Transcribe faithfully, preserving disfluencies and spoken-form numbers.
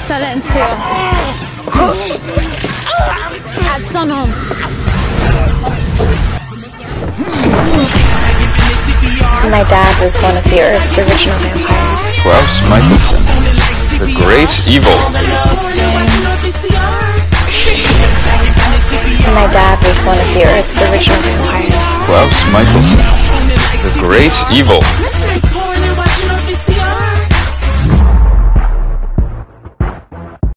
Silenzio. Alzo no. My dad was one of the Earth's original vampires. Klaus Mikaelson, the great evil. My dad was one of the Earth's original vampires. Klaus Mikaelson, the great evil.